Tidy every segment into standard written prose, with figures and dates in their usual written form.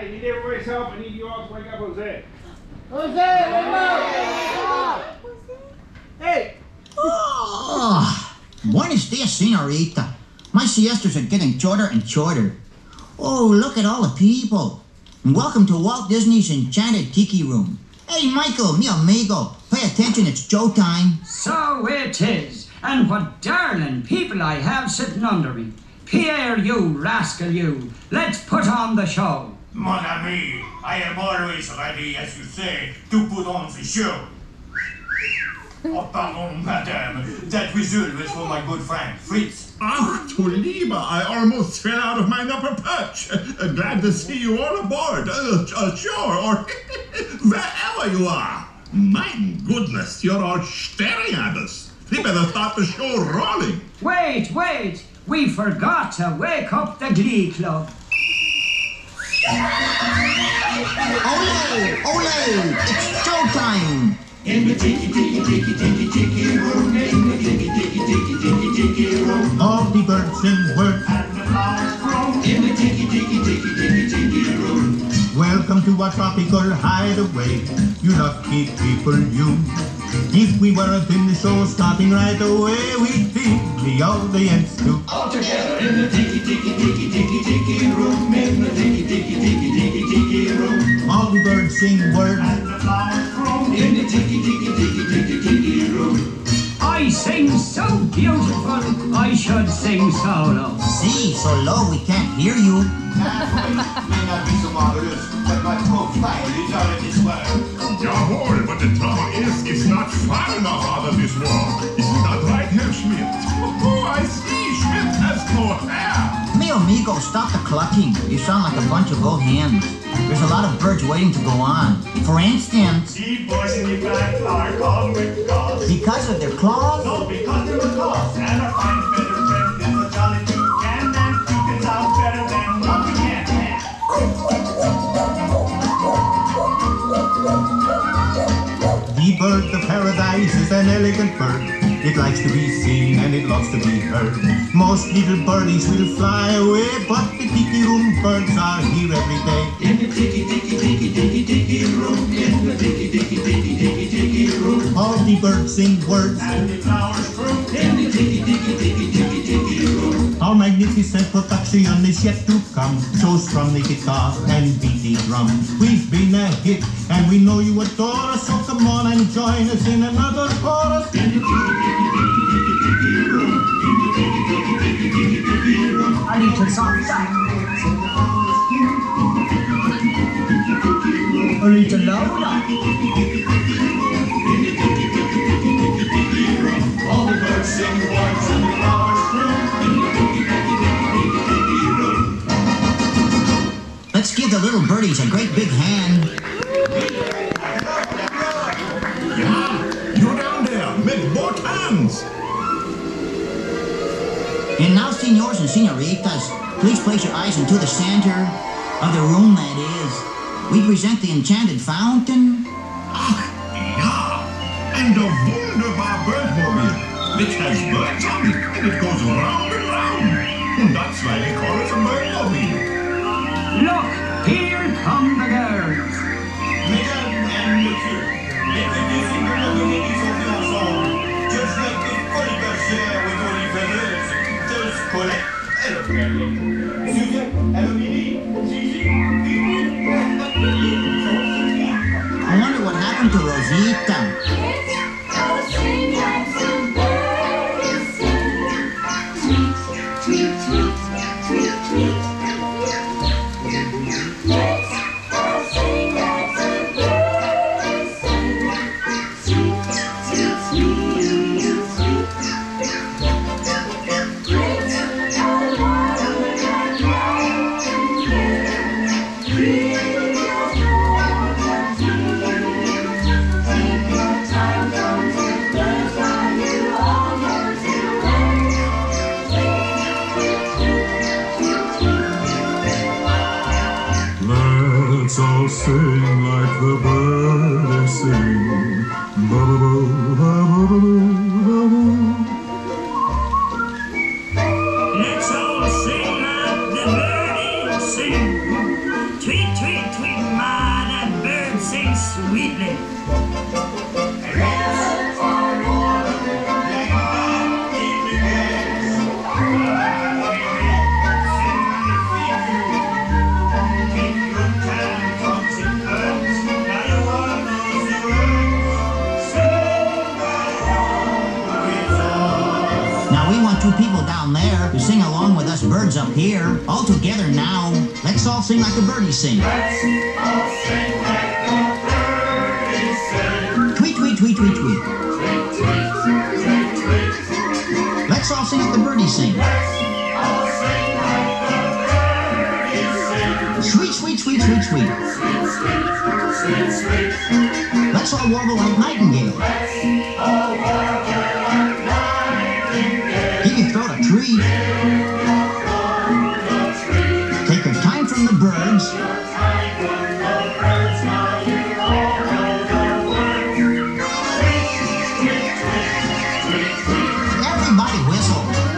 I need everybody's help. I need you all to wake up Jose. Jose, wake up! Hey! Oh, buenos dias, senorita. My siestas are getting shorter and shorter. Oh, look at all the people. And welcome to Walt Disney's Enchanted Tiki Room. Hey, Michael, mi amigo, pay attention, it's showtime. So it is. And what darling people I have sitting under me. Pierre, you rascal, you. Let's put on the show. Mon ami, I am always ready, as you say, to put on the show. Oh, pardon, madame. That whistle was for my good friend, Fritz. Ach, du Lieber, I almost fell out of my upper perch. Glad to see you all aboard. Sure, or wherever you are. My goodness, you're all staring at us. We better start the show rolling. Wait. We forgot to wake up the Glee Club. Ole, it's showtime. In the tiki room, in the tiki room. All the birds sing words. And the flowers grow in the tiki room. Welcome to our tropical hideaway, you lucky people, you. If we weren't in the show starting right away, we'd be the audience too. All together in the tiki room, in the tiki room. All the birds sing words. And the flowers grow in the tiki room. I sing so beautiful, I should sing solo. See, so low we can't hear you. May not be so marvelous, but my profile is out of this world. Jawohl, but the trouble is, it's not far enough out of this world. Isn't that right, Herr Schmidt? Oh, I see, Schmidt has no hair. Mi amigo, stop the clucking. You sound like a bunch of old hens. There's a lot of birds waiting to go on. For instance, The boys in the back are called whipcaws. because of their claws. No, because they're macaws. And our fine feather friend is a jolly toucan. And toucans sound better than what we can have. The bird of paradise is an elegant bird. It likes to be seen and it loves to be heard. Most little birdies will fly away, but the tiki room birds are here every day. In the tiki room, in the tiki room. All the birds sing words. And the flowers grow in the tiki room. Our magnificent production is yet to come. So strum the guitar and beat the drum. We've been a hit and we know you adore us. So come on and join us in another chorus. In the tiki room, in the tiki room. A little softer. A little louder. All the birds sing words and the flowers grow in the tiki room. Let's give the little birdies a great big hand. Yeah, you down there, make both hands. And now, senors and senoritas, please place your eyes into the center of the room, that is. We present the Enchanted Fountain. Ach, ja, and the wunderbar Birdmobile, which has birds on it, and it goes round and round. And that's why they call it a Birdmobile. Look, here come the girls. Mesdames and messieurs, introducing the lovely ladies of the ensemble. Just like the funny bergère with only feathers, there's Colette. Hello, Colette. Suzette, hello, Mimi. Gigi. I wonder what happened to Rosita. Let's all sing like the bird is singing. Ba-ba-boo, ba-ba-boo, ba-boo. Let's all sing like the bird is singing. tweet, tweet, ma, that bird sings sweetly. Now we want you people down there to sing along with us birds up here. All together now. Let's all sing like the birdies sing. Tweet, tweet, tweet, tweet, tweet. Let's all sing like the birdies sing. Sweet, sweet, sweet, sweet, sweet. Let's all warble like nightingales. Give your throat a treat. Take your time from the birds. Everybody whistle.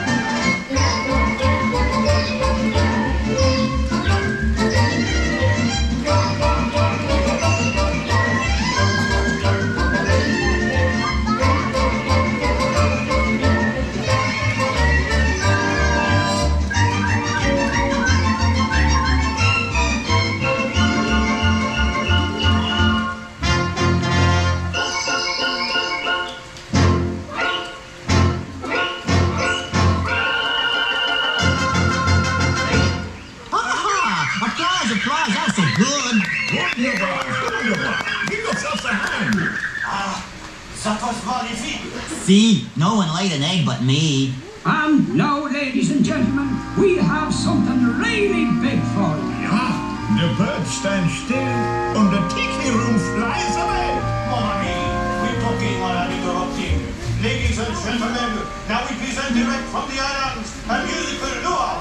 Applause, that was so good. Wonderful. Give yourselves a hand. Ça was magnifique. See, no one laid an egg but me. And now, ladies and gentlemen, we have something really big for you. Yeah, the bird stands still and the Tiki room flies away. Mon ami, we're talking on an interrupting. Ladies and gentlemen, now we present direct from the islands a musical luau.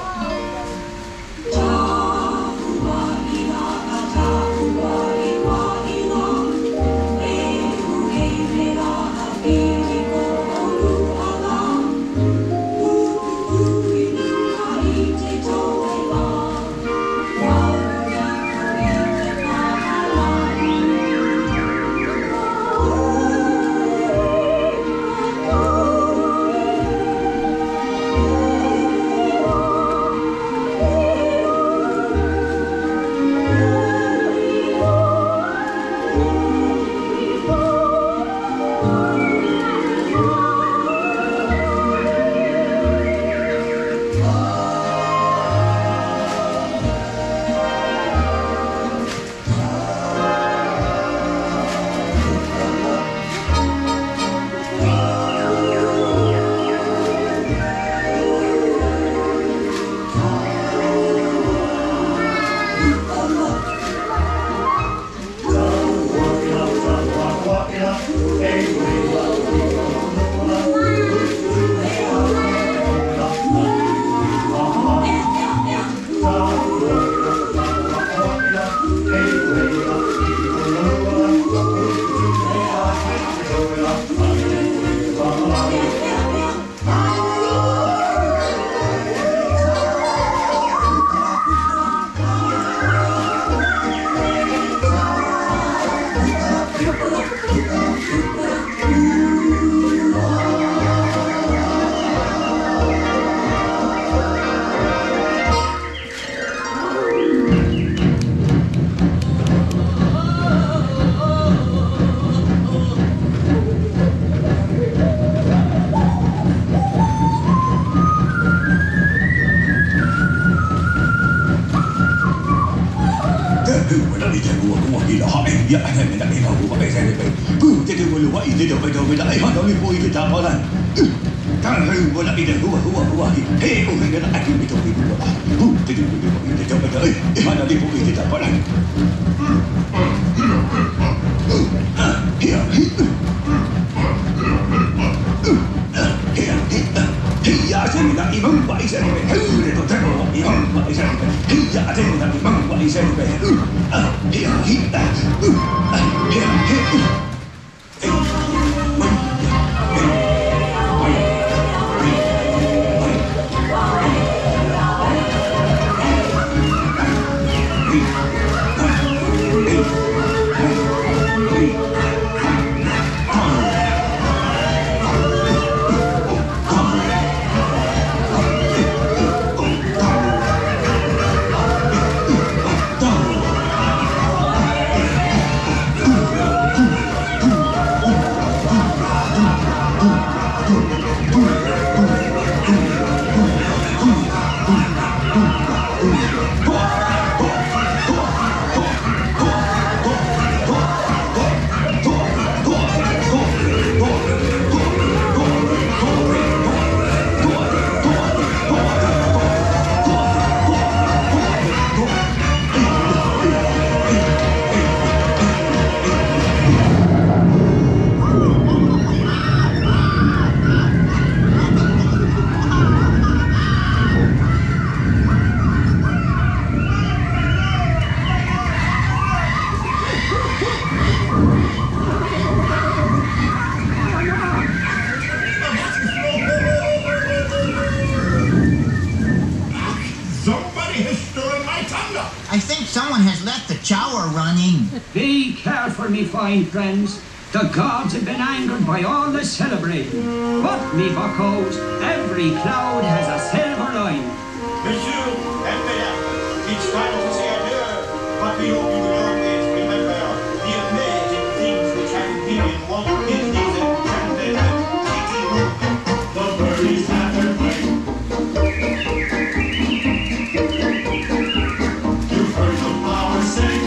Someone has left the shower running. Be careful, me fine friends. The gods have been angered by all the celebrating. But, me buckos, every cloud has a silver line. Monsieur and Madame, it's time to say adieu, but we hope you will always remember the amazing things which have been in Walt Disney's Enchanted Tiki Room. The birdies have their way. You've heard the flowers sing.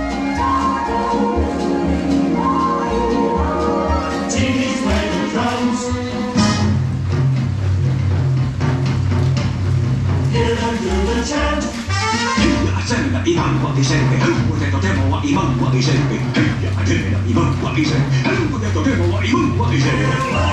Tiki's play the drums. Hear them do the chant. 真係今晚嘅聲嘅，我哋就聽我話今晚嘅聲嘅，係啊，聽你啦，今晚嘅聲，我哋就聽我話今晚嘅聲。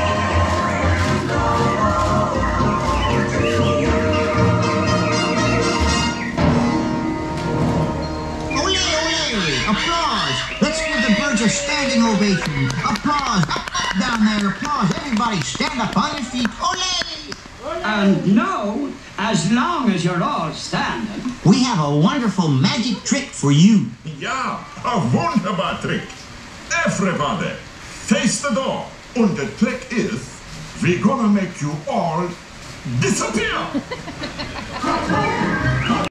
Ole, ole! Applause! Let's give the birds a standing ovation. Applause! Up, up, down there! Applause! Everybody stand up on your feet. Ole! And now, as long as you're all standing, We have a wonderful magic trick for you. Ja, a wunderbar trick. Everybody, face the door. And the trick is, we're gonna make you all disappear.